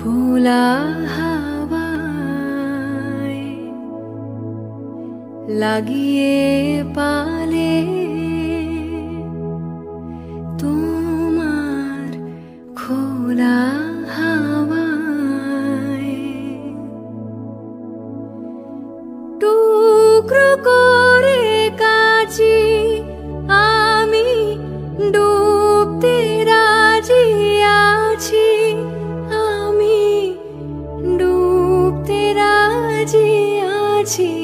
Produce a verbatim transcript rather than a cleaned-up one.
খোলা হাওয়ায় লাগিয়ে পালে তোমার খোলা হাওয়ায় টুকরো করে কাছি আমি ডুবতে রাজি আছি আমি ডুবতে রাজি আছি